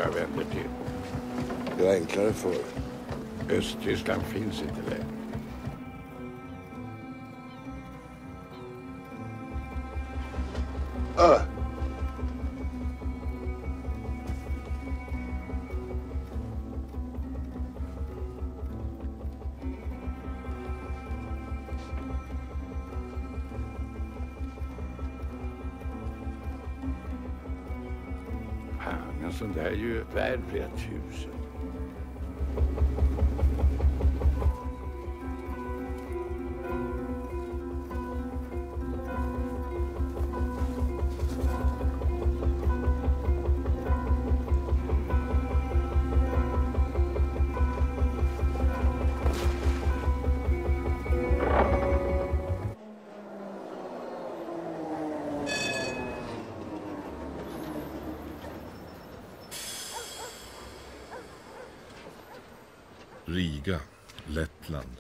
jag vänder till. Det var enklare för. Östtyskland finns inte längre. En sån där är ju värd flera tusen. Riga, Lettland.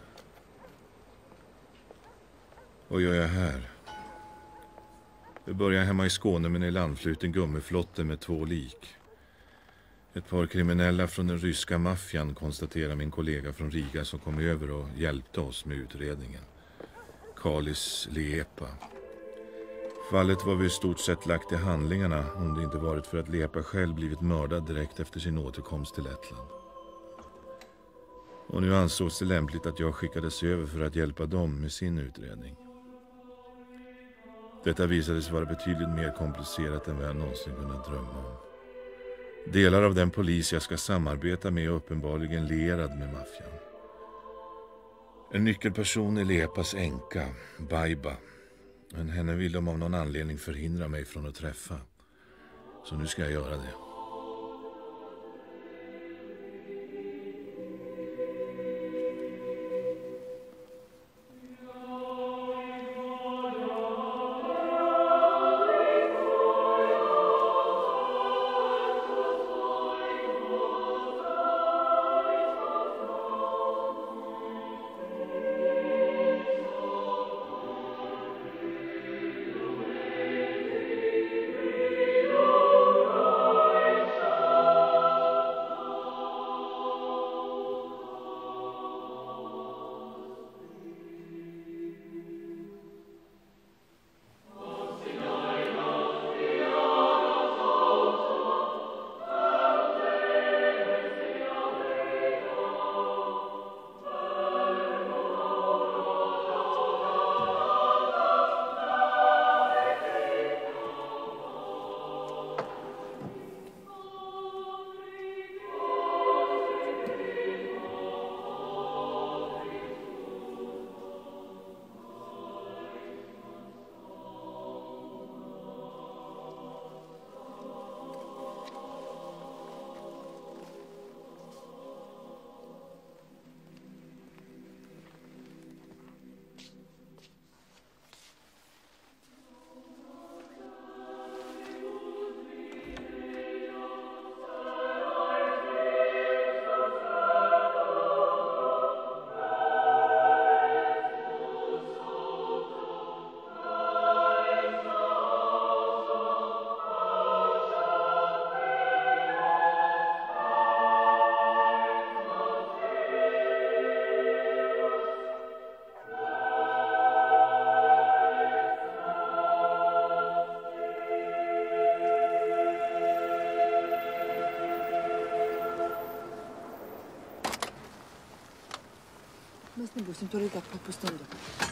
Vad gör jag här? Vi börjar hemma i Skåne med en ilandfluten gummiflotte med 2 lik. Ett par kriminella från den ryska maffian, konstaterar min kollega från Riga som kom över och hjälpte oss med utredningen. Kalis Liepa. Fallet var vi i stort sett lagt i handlingarna om det inte varit för att Liepa själv blivit mördad direkt efter sin återkomst till Lettland. Och nu ansågs det lämpligt att jag skickades över för att hjälpa dem med sin utredning. Detta visade sig vara betydligt mer komplicerat än vad jag någonsin kunnat drömma om. Delar av den polis jag ska samarbeta med är uppenbarligen lierad med maffian. En nyckelperson är Liepas änka, Baiba. Men henne vill de av någon anledning förhindra mig från att träffa. Så nu ska jag göra det. Mēs nebūsim tur ilgāk par pusstundu.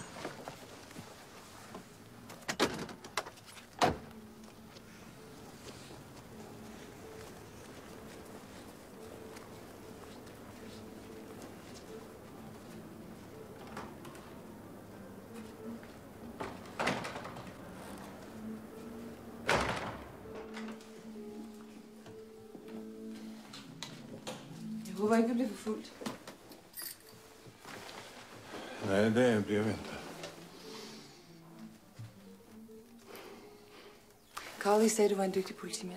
Jeg håber ikke, det bliver for fuldt. Nej, det blev inte. Carly sagde, du var en dygtig politimand.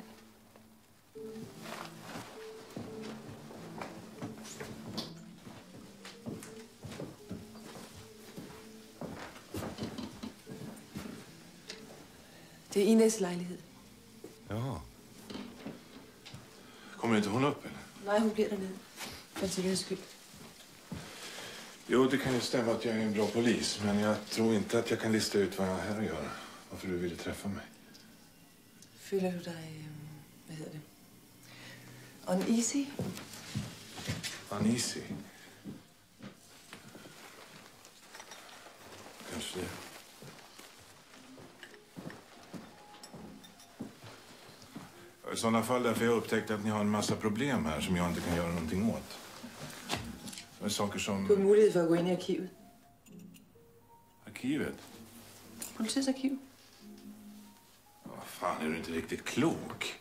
Det er Ines lejlighed. Ja. Kommer inte hon upp eller? Nej, hun bliver dernede. For en sikkerheds skyld. Jo, det kan ju stämma att jag är en bra polis, men jag tror inte att jag kan lista ut vad jag har här att göra. Varför du ville träffa mig. Føler du dig, hvad hedder det? Uneasy? Uneasy? Kanske det. I sådana fall därför jag upptäckte att ni har en massa problem här som jag inte kan göra någonting åt. Det är saker som... Du har mulighed for at gå ind i arkivet. Arkivet? Politiets arkiv. Vad fan, är du inte riktigt klok?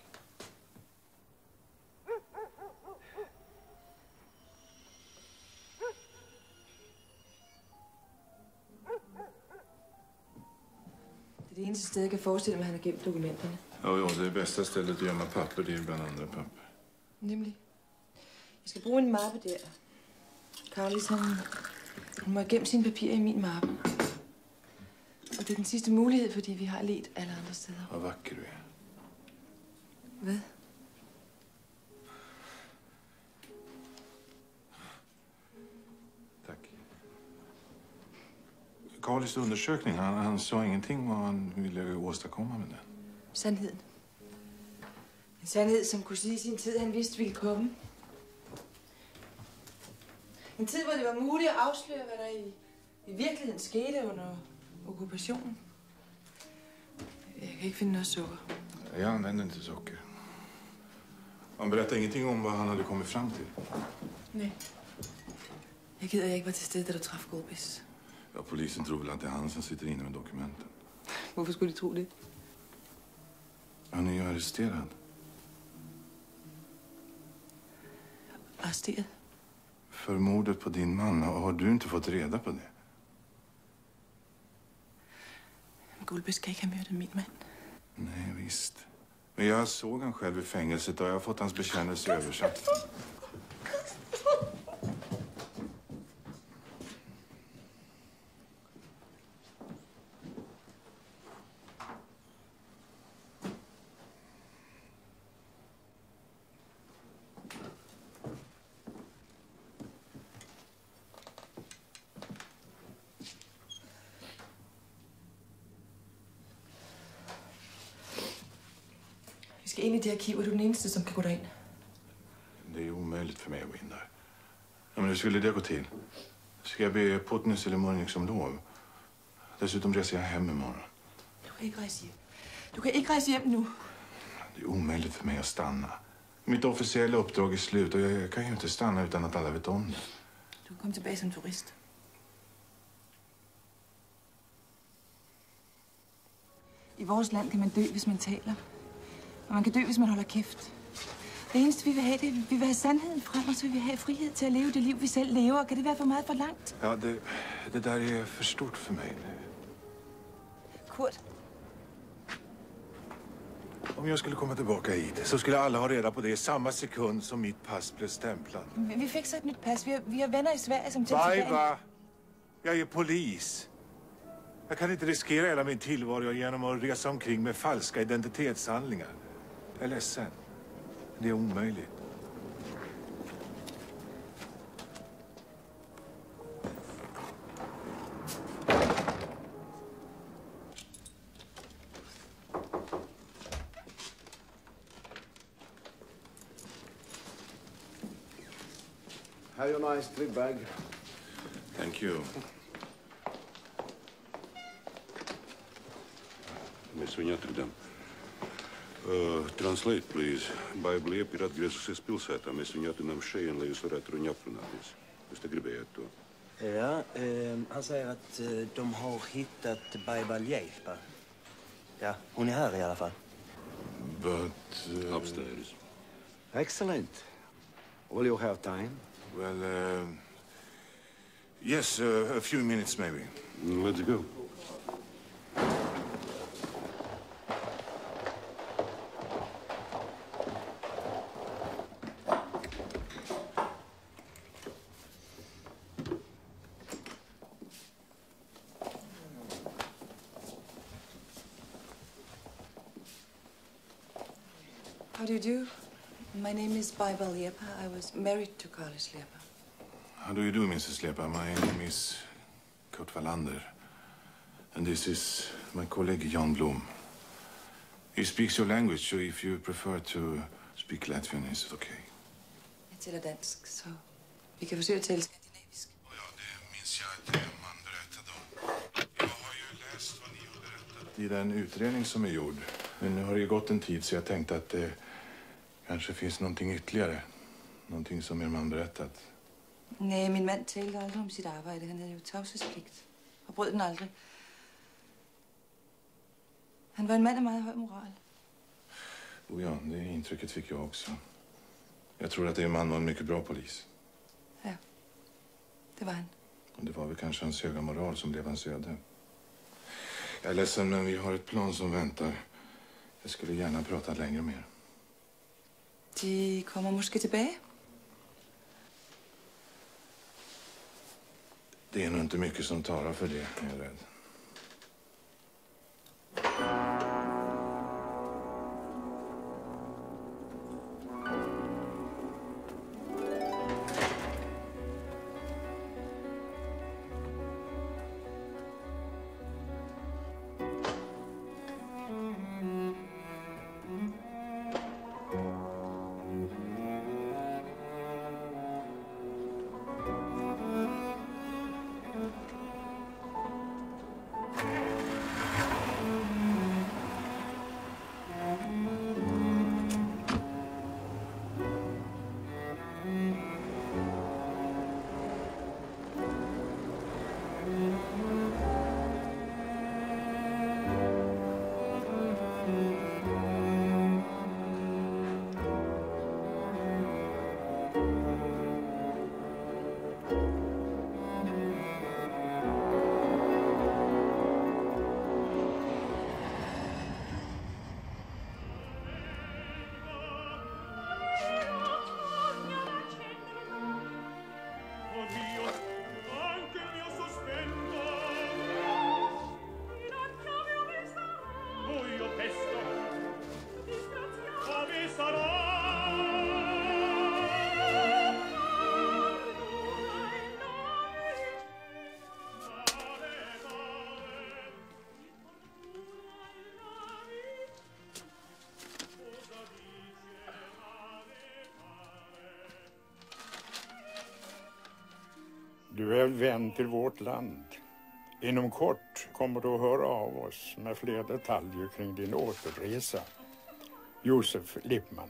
Det er det eneste sted, jeg kan forestille mig, at han har gemt dokumenterne. Jo, det bästa stället att gömma papper, det är bland andra papper. Nemlig. Jeg skal bruge en mappe der. Carlis, han må have gemt sine papirer i min mappe. Og det er den sidste mulighed, fordi vi har let alle andre steder. Vad vacker du är. Hvad? Tack. Carlis undersökning, han sa ingenting om vad han ville åstadkomma med den. Sandheden. En sandhed, som kunne sige i sin tid, han vidste ville komme. En tid, hvor det var muligt at afsløre, hvad der i virkeligheden skete under okkupationen. Jeg kan ikke finde noget sukker. Jag använder inte socker. Han berättade ingenting om vad han hade kommit fram till. Nej. Jeg gider, jeg ikke var til stede, da du traf Golbis. Ja, polisen tror väl att det är han som sitter inne med dokumenten. Hvorfor skulle de tro det? Han är ju arresterad. Arresteret? För mordet på din man. Har du inte fått reda på det? Golbis kan ikke have myrdet min mand. Nej, visst. Men jag såg han själv i fängelset och jag har fått hans bekännelse översatt. Vi skal ind i det arkiv, og du er den eneste, som kan gå derind. Det är omöjligt för mig att gå in där. Ja, men hur skulle det gå till? Ska jag be Potnis eller Mörnix om lov? Dessutom reser jag hem imorgon. Du kan ikke rejse hjem. Du kan ikke rejse hjem nu. Det är omöjligt för mig att stanna. Mitt officiella uppdrag är slut och jag kan ju inte stanna utan att alla vet om det. Du kan komme tilbage som turist. I vores land kan man dø, hvis man taler. Og man kan dø, hvis man holder kæft. Det eneste, vi vil have, det er, vi vil have sandheden frem, og så vil vi have frihed til at leve det liv, vi selv lever. Kan det være for meget for langt? Ja, det där är för stort för mig. Kurt. Om jag skulle komma tillbaka hit så skulle alla ha reda på det i samma sekund som mitt pass blev stämplat. Vi fik så et nyt pas. Vi har venner i Sverige, som til Baiva! Jag är polis. Jag kan inte riskera hela min tillvaro genom att resa omkring med falska identitetshandlingar. Jag är ledsen. Det är omöjligt. Have a nice trip bag. Thank you. Mēs viņu atradām. Translate, please. Baibli ir atgriezusies pilsētā. Mēs viņu atradām šeit, lai jūs varētu ar viņu aprunāties. Jūs te gribējāt to? Ja, han säger att de har hittat Baiba Liepa. Ja, hon är här i alla fall. But... Upstairs. Excellent. Will you have time? Well, yes, a few minutes maybe. Let's go. How do you do? My name is Baiba Liepa. I was married to Carlos Liepa. How do you do, Mrs. Liepa? My name is Kurt Wallander. And this is my colleague Jan Blom. He speaks your language, so if you prefer to speak Latvian, is it okay? Jeg taler dansk, så vi kan forsøge at tale skandinavisk. Ja, det minns jag att man berättade om. Jag har ju läst vad ni har berättat i den utredning som är gjord. Men nu har det ju gått en tid så jag tänkte att det kanske finns någonting ytterligare. Någonting som er man berättat. Nej, min mand talte aldrig om sit arbejde. Han havde jo tavshedspligt og brød den aldrig. Han var en mand af meget høj moral. Oh ja, det intrycket fick jag också. Jag tror att er man var en mycket bra polis. Ja, det var han. Och det var väl kanske hans höga moral som blev hans öde. Jag är ledsen, men vi har ett plan som väntar. Jag skulle gärna prata längre med er. De kommer måske tilbage. Det är nog inte mycket som talar för det, är jag rädd. Du är vän till vårt land. Inom kort kommer du att höra av oss med fler detaljer kring din återresa. Josef Lippman.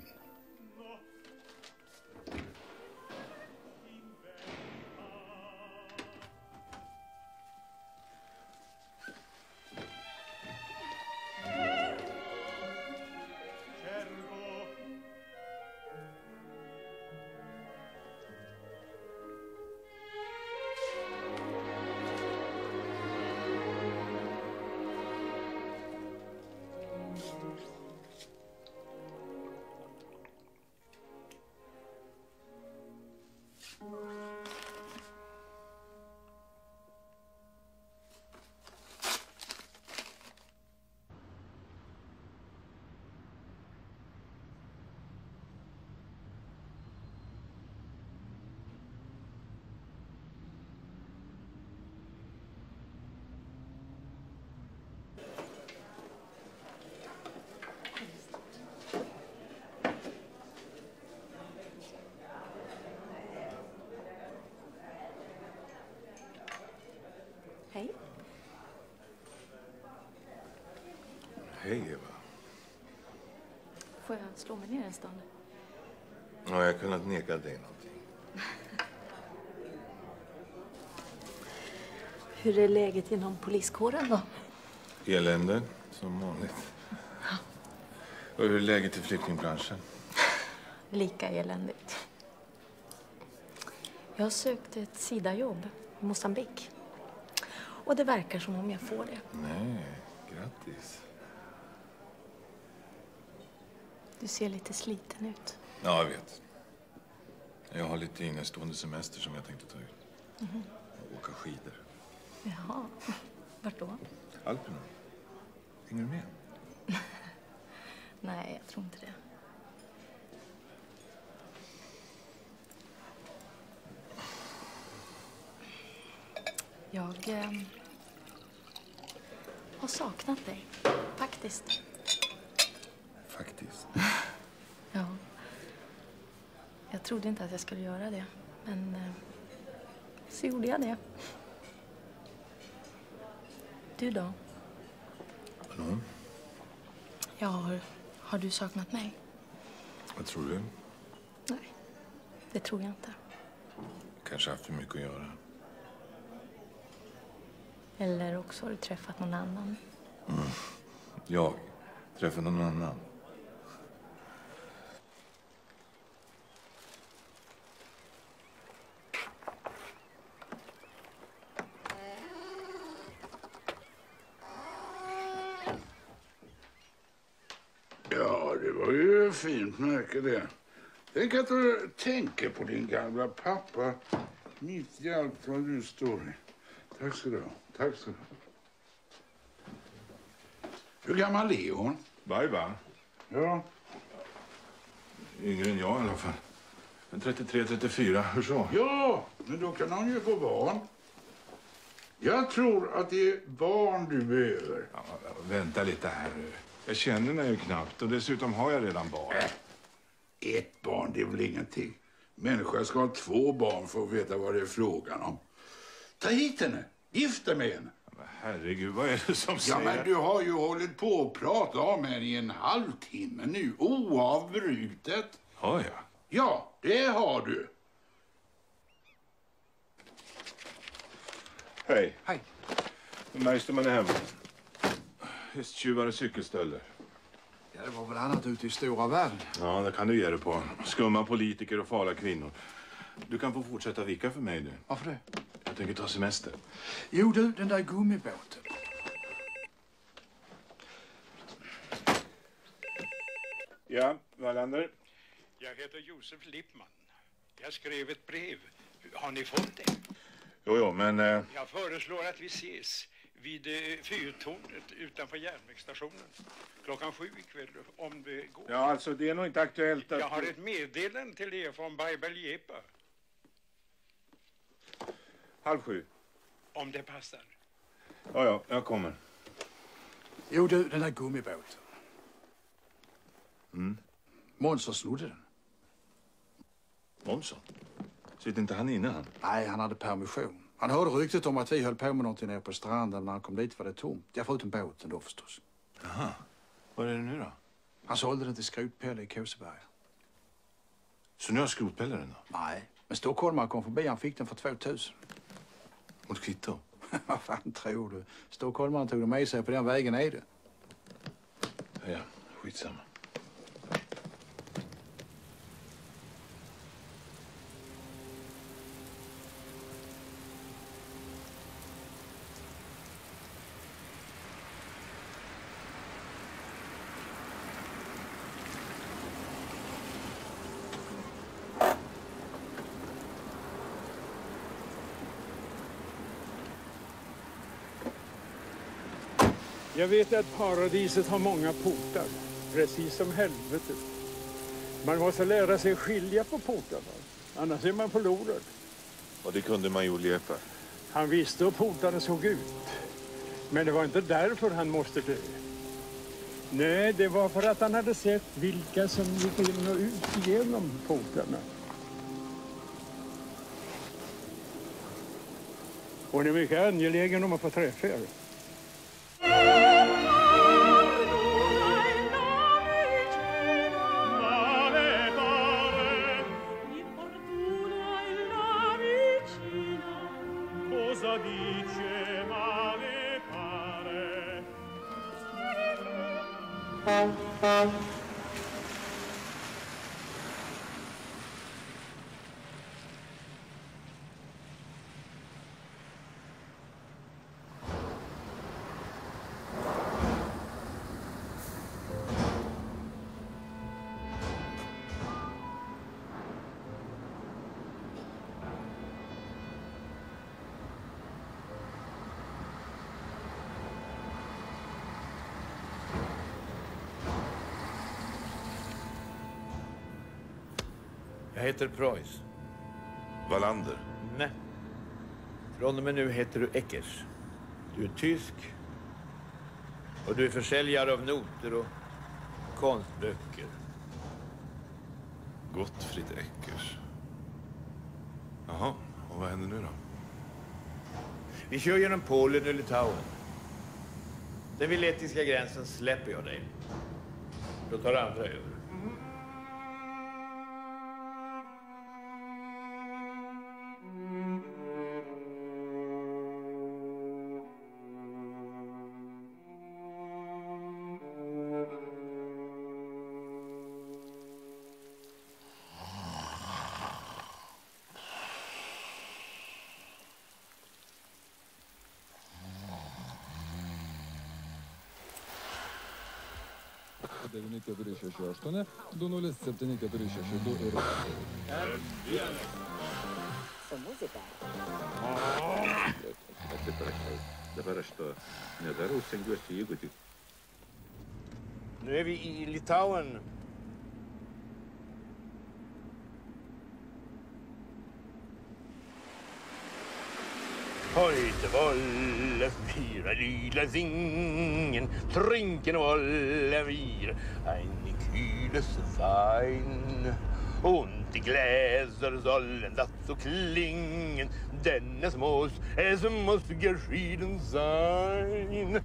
Hej. Hej, Eva. Får jag slå mig ner en stund? Har jag kunnat neka dig någonting? Hur är läget inom poliskåren då? Elände, som vanligt. Och hur är läget i flyktingbranschen? Lika eländigt. Jag har sökt ett SIDA-jobb i Mosambik. Och det verkar som om jag får det. Nej, grattis. Du ser lite sliten ut. Ja, jag vet. Jag har lite innestående semester som jag tänkte ta ut. Och åka skidor. Jaha. Vart då? Alperna. Hänger du med? Nej, jag tror inte det. Jag har saknat dig, faktiskt. Faktiskt. Ja. Jag trodde inte att jag skulle göra det, men så gjorde jag det. Du då? Vadå? Ja, har du saknat mig? Vad tror du? Nej, det tror jag inte. Kanske haft för mycket att göra. Eller också har du träffat någon annan. Jag träffar någon annan. Ja, det var ju fint märke det. Tänk att du tänker på din gamla pappa mitt i allt vad du står i. Tack så du ha. Tack så du ha. Hur gammal är hon? Baiba? Ja. Yngre än jag i alla fall. 33-34, hur så? Ja, men då kan hon ju få barn. Jag tror att det är barn du behöver. Ja, vänta lite här nu. Jag känner mig ju knappt och dessutom har jag redan barn. Ett barn, det är väl ingenting. Människor ska ha 2 barn för att veta vad det är frågan om. Ta hit henne. Gift dig med henne. Men herregud, vad är det som säger? Ja, men du har ju hållit på och pratat om henne i en halvtimme nu, oavbrutet. Har jag? Ja, det har du. Hej. Hej. Det märks man är hemma. Hästtjuvar och cykelstölder. Ja, det var väl annat ute i stora världen. Ja, det kan du ge dig på. Skumma politiker och farliga kvinnor. Du kan få fortsätta vicka för mig nu. Varför det? Jag tänker ta semester. Jo du, den där gummibåten. Ja, Wallander. Jag heter Josef Lippman. Jag skrev ett brev. Har ni fått det? Jo, men... Jag föreslår att vi ses vid fyrtornet utanför järnvägsstationen. 7:00 ikväll, om det går. Ja, alltså det är nog inte aktuellt att... Jag har ett meddelande till er från Baibaljepa. 6:30. Om det passar. Ja, jag kommer. Jo du, den där gummibåten. Mm. Måns har snodde den. Månsson? Sitter inte han inne han? Nej, han hade permission. Han hörde ryktet om att vi höll på med någonting nere på stranden. När han kom dit var det tomt. Jag förutom båten då förstås. Jaha. Vad är det nu då? Han sålde den till skrotpelle i Kåseberg. Så nu har skrotpelle den då? Nej, men stockholmare kom förbi. Han fick den för 2000. Mot kvitto? Vad fan tror du? Stockholmaren tog den med sig, på den vägen är det. Ja, skitsamma. Jag vet att paradiset har många portar, precis som helvetet. Man måste lära sig skilja på portarna, annars är man förlorad. Och det kunde major Lepa. Han visste hur portarna såg ut, men det var inte därför han måste dö. Nej, det var för att han hade sett vilka som gick in och ut genom portarna. Hon är mycket angelägen om att få träffa er. Jag heter Preuss. Wallander. Nej. Från och med nu heter du Eckers. Du är tysk. Och du är försäljare av noter och konstböcker. Gottfrid Eckers. Jaha, och vad händer nu då? Vi kör genom Polen och Litauen. Sen vid lettiska gränsen släpper jag dig. Då tar andra över. Nu är vi i Litauen. Heute wollen wir lila singen, trinken wollen wir ein kühles Wein. Und die Gläser sollen dazu klingen, denn es muss geschieden sein.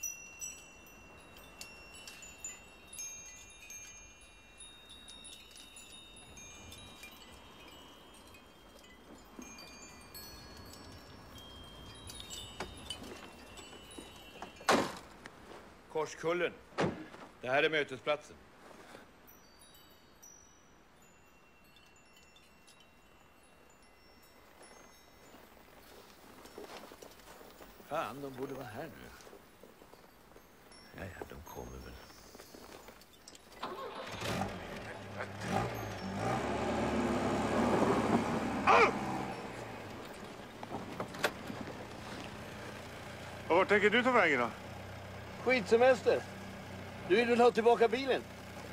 Korskullen. Det här är mötesplatsen. Fan, de borde vara här nu. Ja, de kommer väl. Och vart tänker du ta vägen då? Skitsemester. Du vill väl ha tillbaka bilen?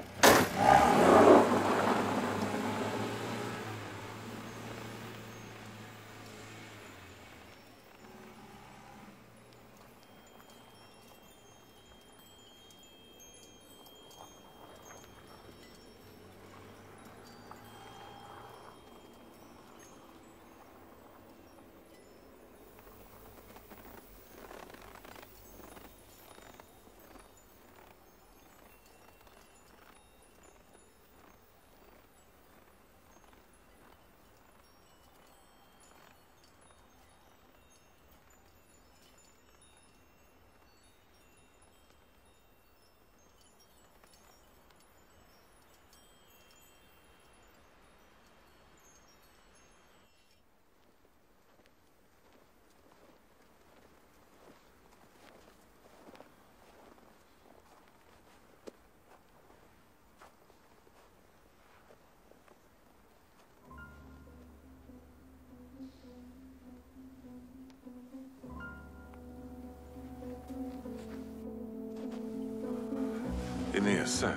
Inese.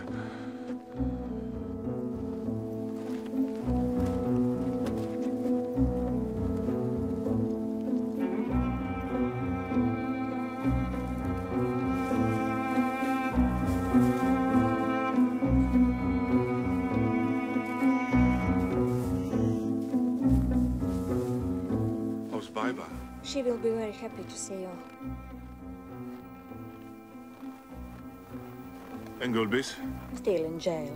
How's Baiba? She will be very happy to see you. En Gulbis? Still in jail.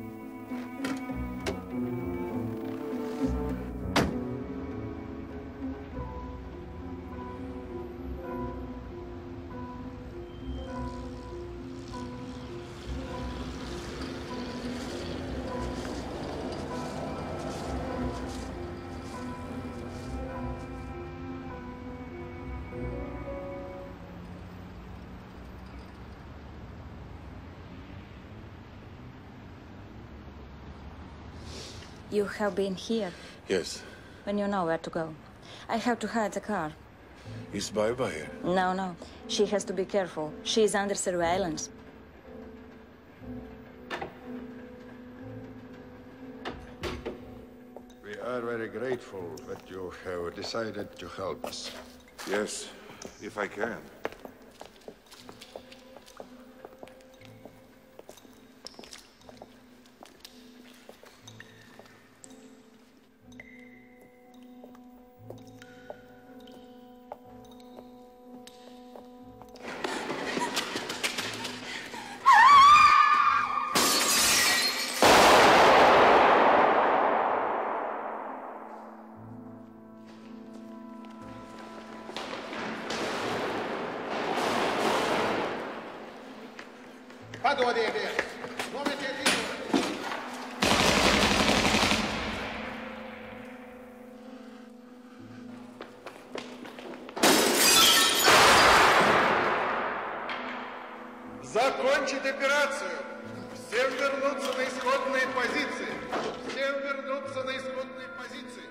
You have been here. Yes. When you know where to go. I have to hide the car. Is Baiba here? No. She has to be careful. She is under surveillance. Vi are very grateful that you have decided to help us. Yes, if I can. Закончить операцию! Всем вернуться на исходные позиции! Всем вернуться на исходные позиции!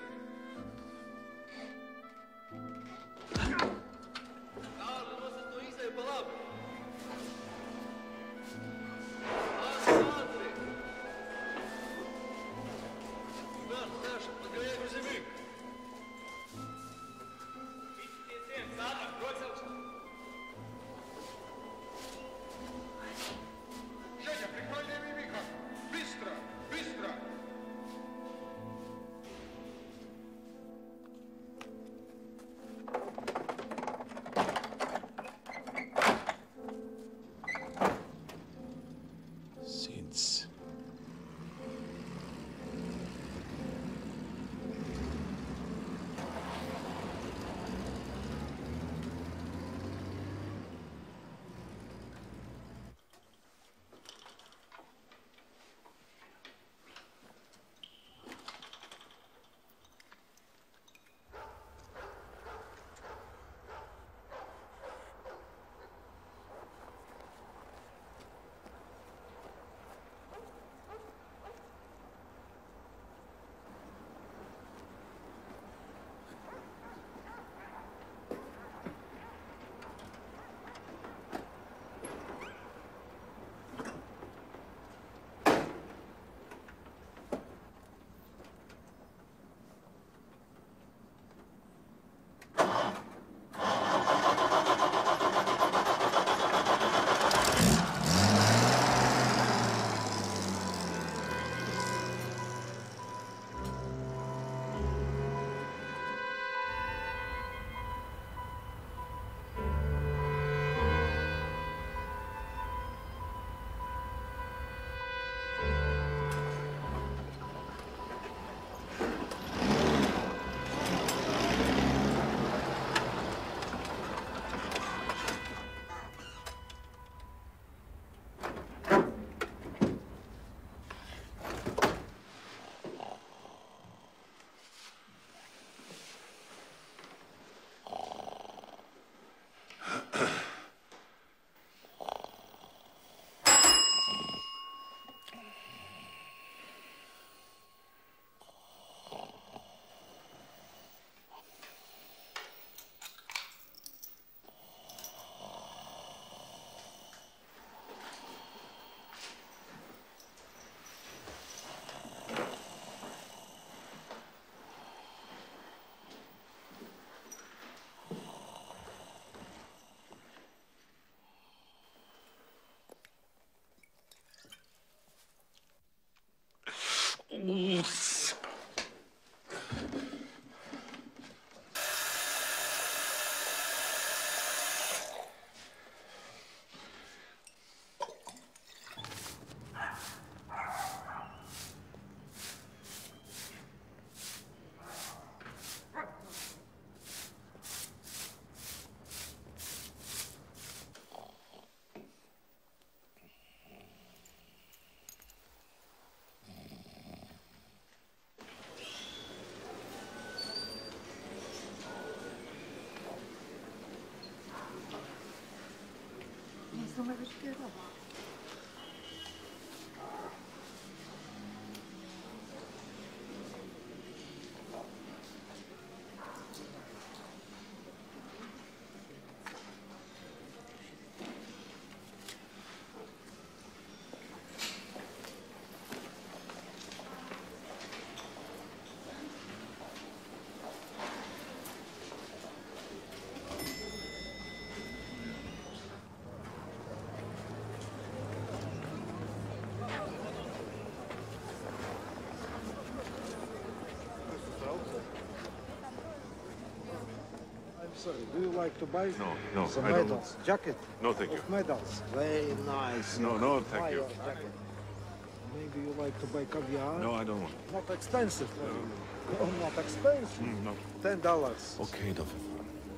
Sorry, do you like to buy No, some I don't. medals? Jacket? No, thank you. Of medals. Very nice. No, thank Buy you. your jacket. Maybe you like to buy caviar? No, I don't want. Not expensive. No, not expensive. No. $10. Okej då, för fan.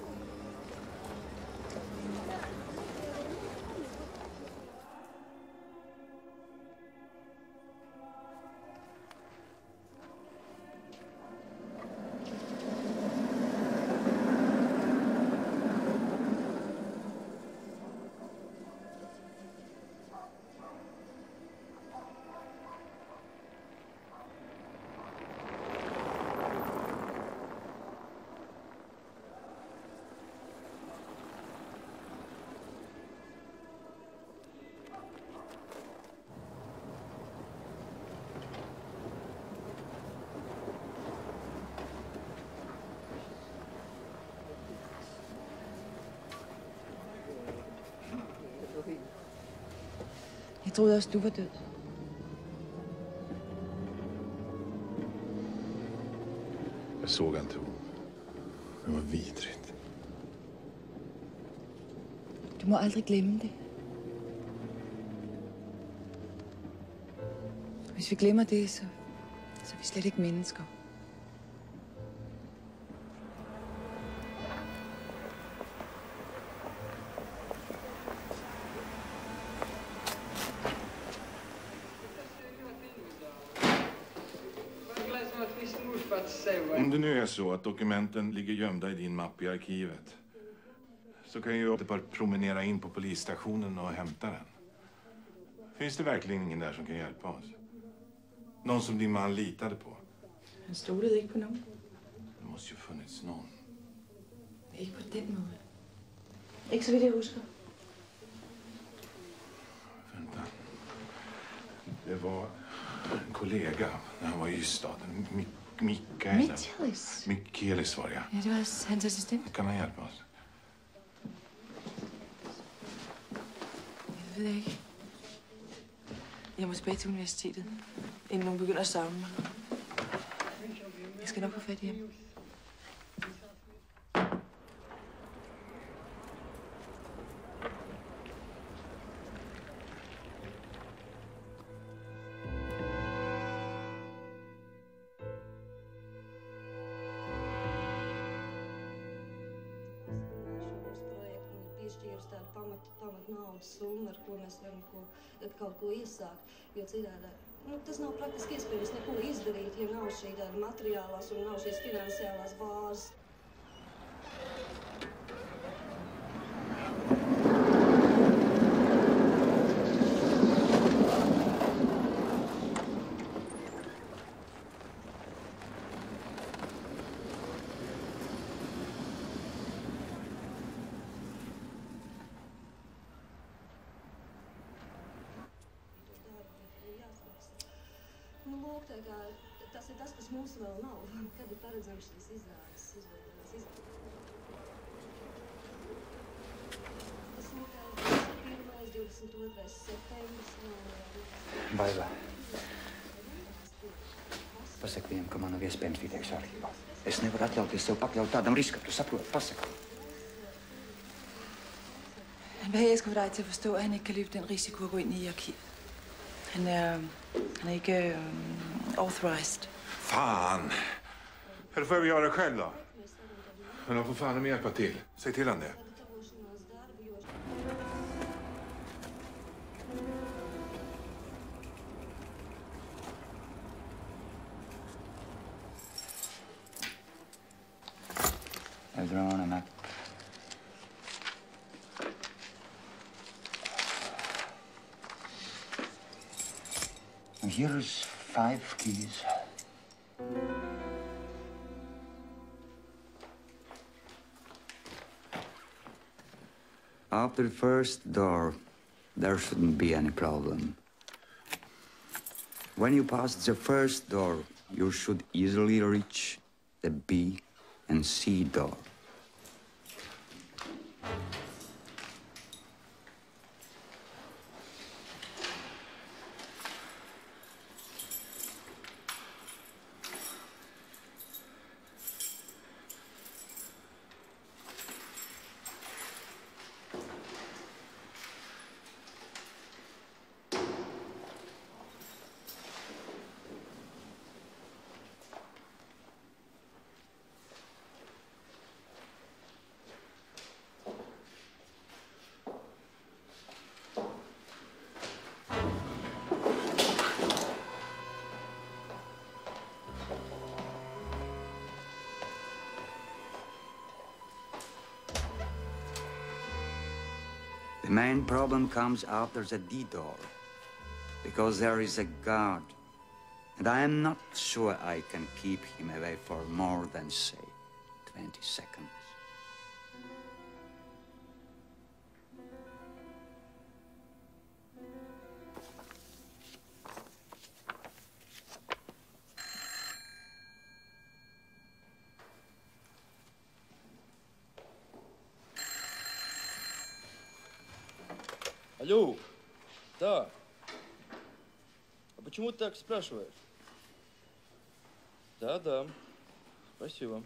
Jeg troede også, du var død. Jag såg inte hon. Det var vidrigt. Du må aldrig glemme det. Hvis vi glemmer det, så er vi slet ikke mennesker. Om det nu är så att dokumenten ligger gömda i din mapp i arkivet så kan jag bara promenera in på polisstationen och hämta den. Finns det verkligen ingen där som kan hjälpa oss? Någon som din man litade på? Han stolede ikke på nogen. Det måste ju funnits någon. Ikke på den måde. Ikke så vidt jeg husker. Vänta. Det var en kollega när han var i Ystad. Mikaelis var det, ja. Ja, det var hans assistent. Kan han hjälpa oss? Jeg ved ikke. Jeg må tilbage til universitetet, inden nogen begynder at savne mig. Jeg skal nok få fat i ham. Naudas summa, ar ko mēs varam kaut ko iesākt, jo citādi tas nav praktiski iespējams neko izdarīt, ja nav šī tāda materiālās un nav šīs finansiālās bāzes. Tas, kas mums vēl nav, kad ir paredzams šīs izrādes, Tas ir 22. septembris. Baiva. Pasaki viņam, ka man nav iespējams tikt arhīvā. Es nevaru atļauties sev pakļaut tādam riskam, tu saproti, pasaka. Han vil have, jeg skal få dig til at forstå, at han ikke kan løbe den risiko at gå ind i arkivet. Han er ikke authorized. Fan! Eller får vi göra det själv då? Men han får fan hjälpa till. Säg till han det. I've drawn a map. And here's 5 keys. After the first door, there shouldn't be any problem. When you pass the first door, you should easily reach the B and C door. The main problem comes after the D door, because there is a guard, and I am not sure I can keep him away for more than, say, 20 seconds. Алло, да. А почему ты так спрашиваешь? Да. Спасибо.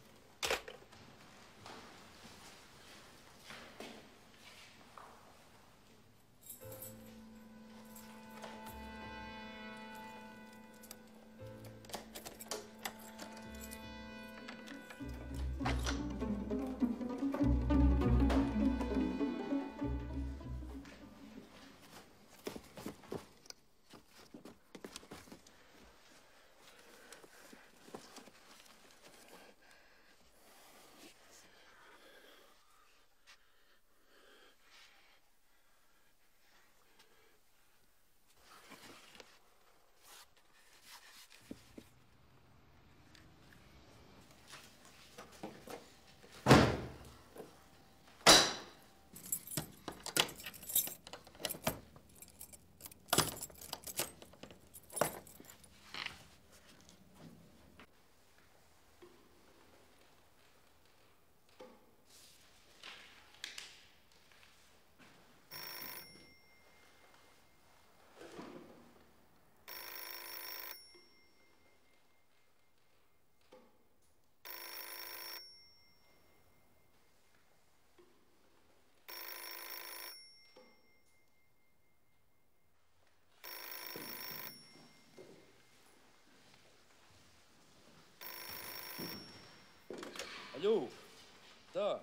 Алло, да.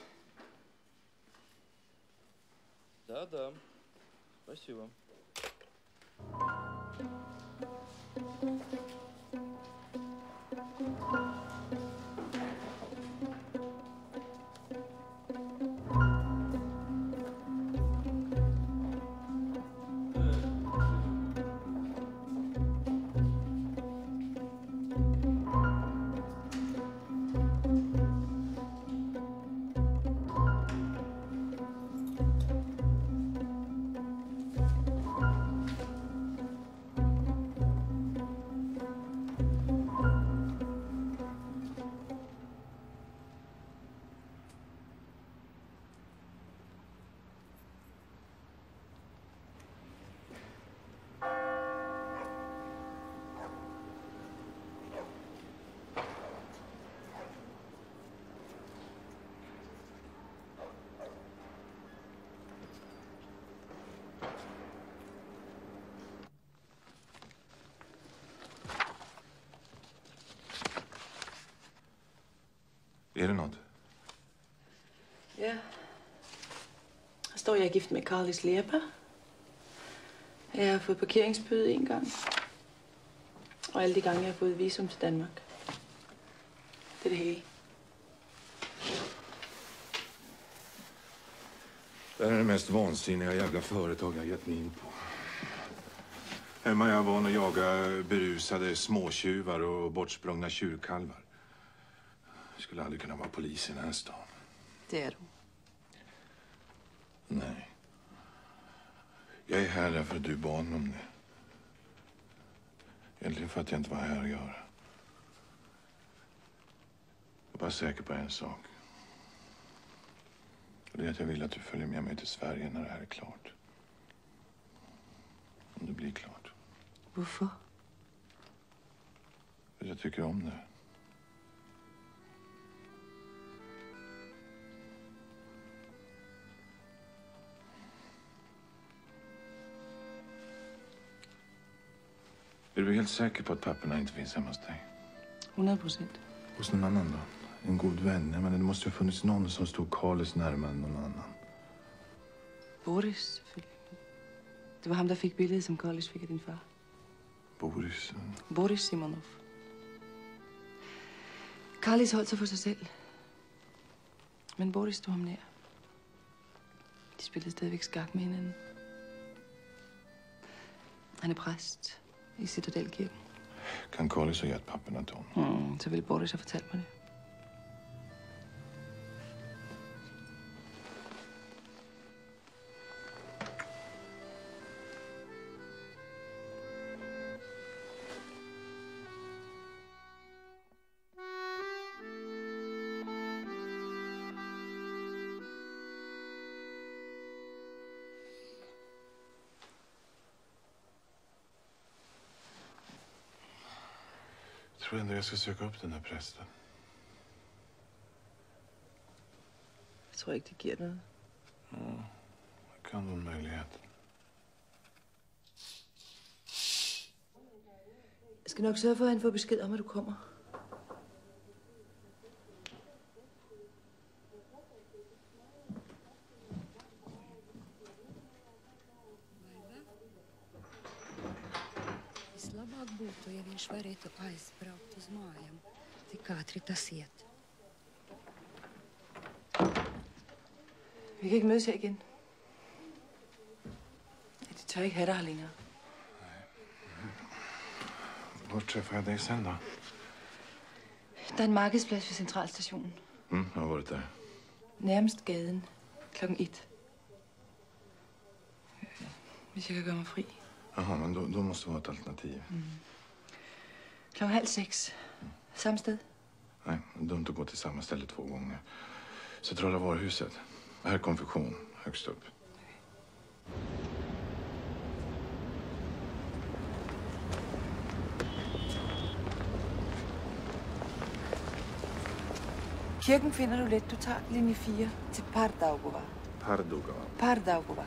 Да. Спасибо. Är det något? Ja. Der står, jeg er gift med Karlis Lerpa. Jeg har fået parkeringsbøde en gang. Og alle de gange, jeg har fået visum til Danmark. Det er det hele. Det här är det mest vansinniga jävla företag jag gett mig in på. Hemma är jag van att jaga berusade småtjuvar och bortsprungna tjurkalvar. Jag skulle aldrig kunna vara polis i den här stan. Det är du. Nej. Jag är här därför att du bad mig om det. Egentligen för att jag inte var här att göra. Jag är bara säker på en sak. Och det är att jag vill att du följer med mig till Sverige när det här är klart. Om det blir klart. Varför? För jag tycker om det. Är du helt säker på att papporna inte finns hemma hos dig? 100%. Hos någon annan då? En god vän? Men det måste ju ha funnits någon som stod Karlis närmare än någon annan. Boris, selvfølgelig. Det var ham, der fik billedet, som Karlis fik af din far. Boris? Boris Simonov. Karlis holdt sig for sig selv. Men Boris stod ham nær. De spillede stadigvæk skak med hinanden. Han er præst i Citadelkirken. Kan Collis ha gett papperna till honom? Så vil Boris have fortalt mig det. Jag tror ändå jag ska söka upp den här prästen. Jeg tror ikke, det giver noget. Ja, det kan vara en möjlighet. Jeg skal nok sørge for, at han får besked om, at du kommer. Vislabāk būtu, ja viņš varētu aizbraukt uz mājām, tik ātri tas iet. Vi kan ikke mødes her igen. De tør ikke have dig her længere. Hvor träffar jag dig sen då? Der er en markedsplads ved Centralstationen. Jag har varit där. Nærmest gaden. 1:00. Hvis jeg kan gøre mig fri. Jaha, men då måste det vara ett alternativ. 5:30. Samme sted. Nej, dumt att gå till samma ställe 2 gånger. Centrala varuhuset. Här är konfektion, högst upp. Kirken finder du let. Du tager linje 4 til Pardaugova. Pardaugova. Pardaugova.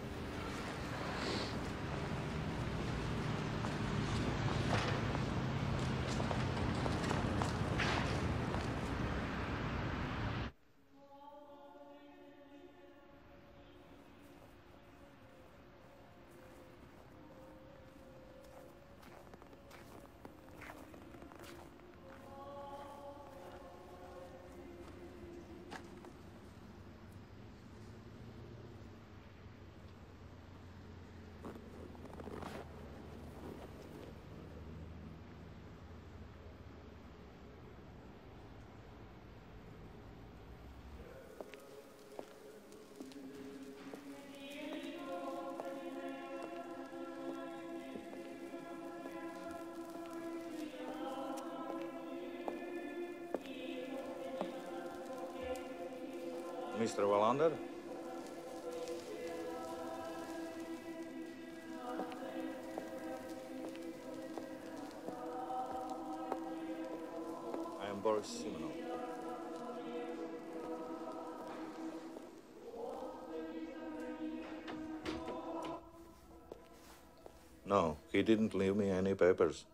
Mr. Wallander? I am Boris Simonov. No, he didn't leave me any papers.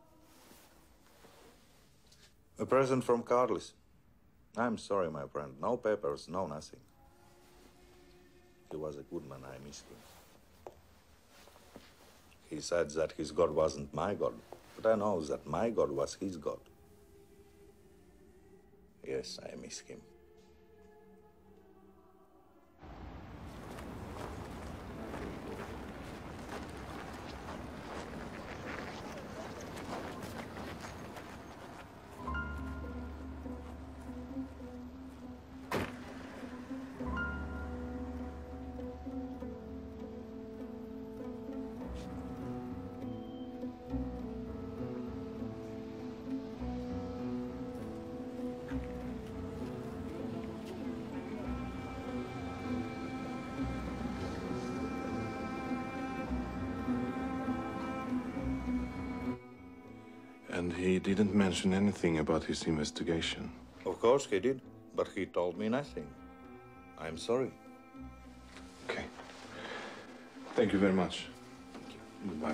A present from Carlis. I'm sorry, my friend. No papers, no nothing. He was a good man, I miss him. He said that his God wasn't my God, but I know that my God was his God. Yes, I miss him. And he didn't mention anything about his investigation. Of course he did, but he told me nothing. I'm sorry. Okay. Thank you very much. Goodbye.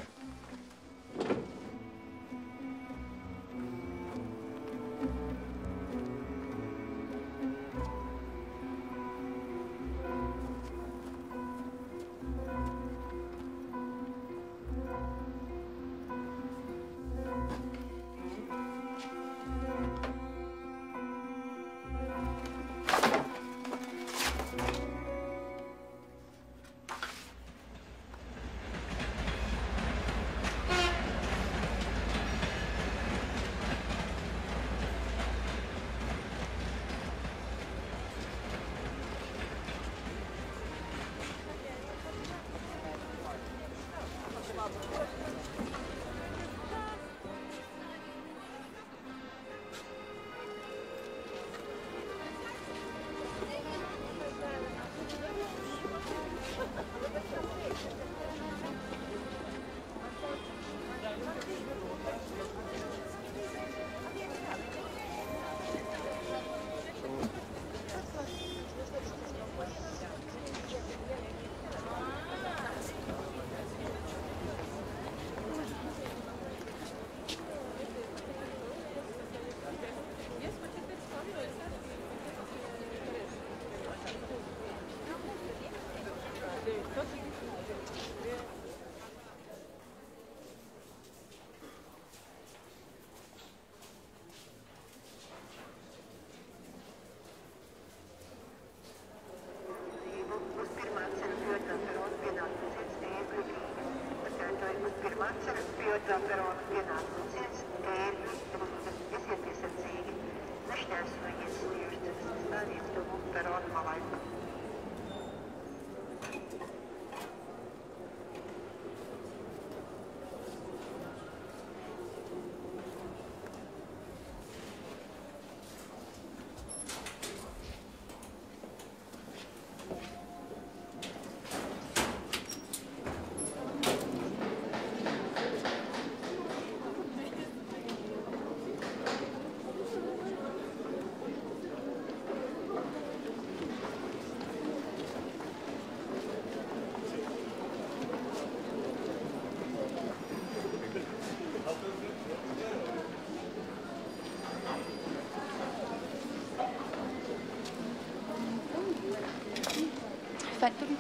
Fandt du den?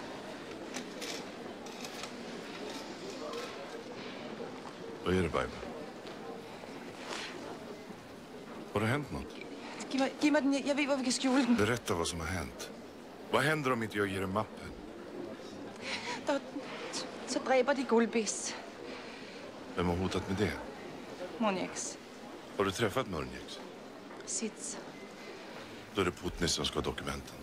Vad är det, Barbara? Har det hänt något? Giv mig den. Jeg ved, hvor vi kan skjule den. Berätta vad som har hänt. Vad händer om inte jag ger dig mappen? Så dræber de Gulbis. Vem har hotat med det? Monjeks. Har du träffat Murnjeks? Sits. Då är det Putnis som ska ha dokumenten.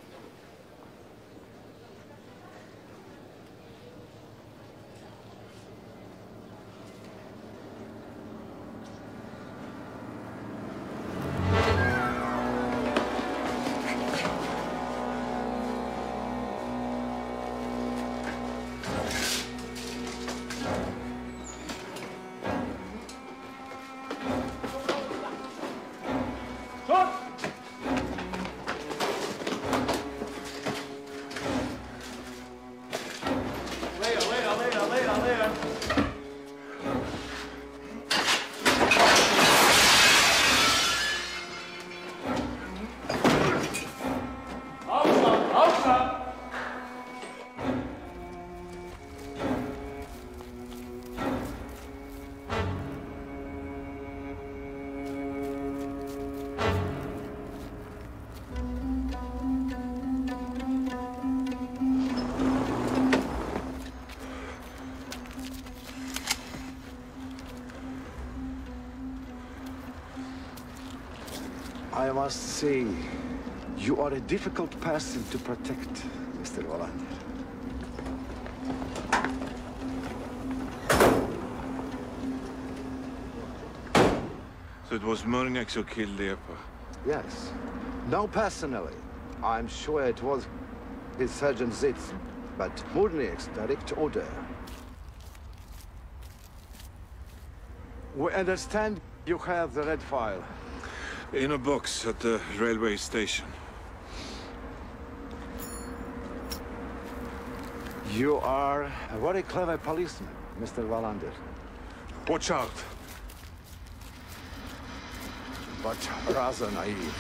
I must say, you are a difficult person to protect, Mr. Wallander. So it was Murnjeks who killed Lepa? Yes. No, personally. I'm sure it was his Sergeant Zitz, but Murnjek's direct order. We understand you have the red file. In a box at the railway station. You are a very clever policeman, Mr. Wallander. Watch out! But rather naive.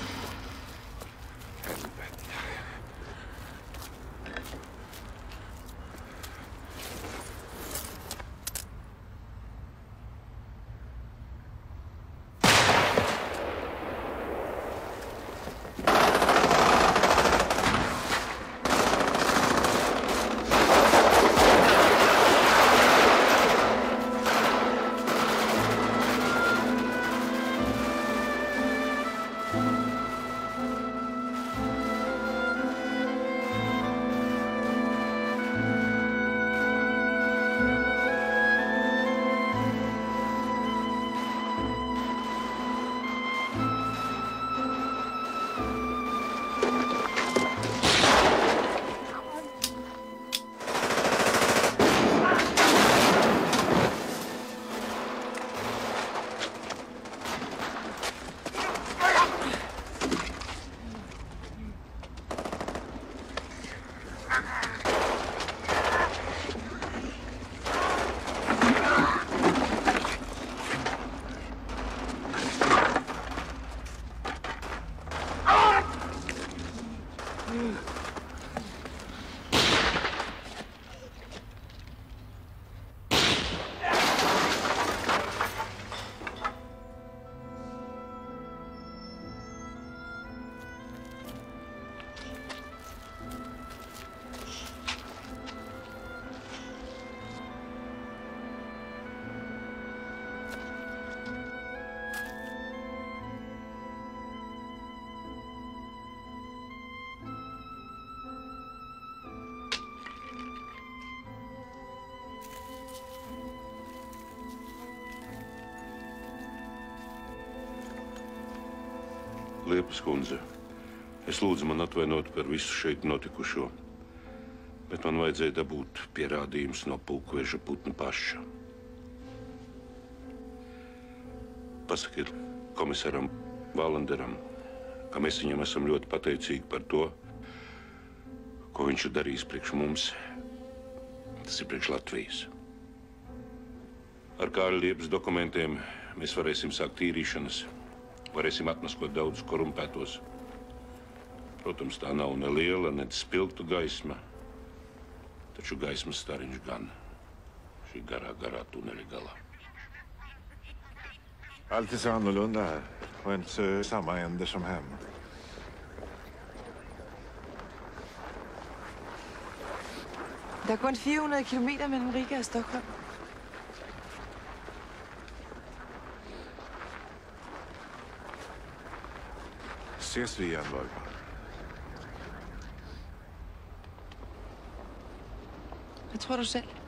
Liepas kundze, es lūdzu man atvainot par visu šeit notikušo, bet man vajadzēja dabūt pierādījums no pulkveža putna paša. Pasakiet komisaram Valanderam, ka mēs viņam esam ļoti pateicīgi par to, ko viņš ir darījis priekš mums. Tas ir priekš Latvijas. Ar Kārļa Liepas dokumentiem mēs varēsim sākt tīrīšanas, varēsim atmaskot daudzus korumpētos. Protams, tā nav ne liela, ne spilgtu gaisma, taču gaismas stariņš gan šī garā tuneļa galā. Allt är så annorlunda här och inte så samma änder som hemma. Der er kun 400 kilometer mellem Riga og Stockholm. Ses vi igen, Varga? Hvad tror du selv?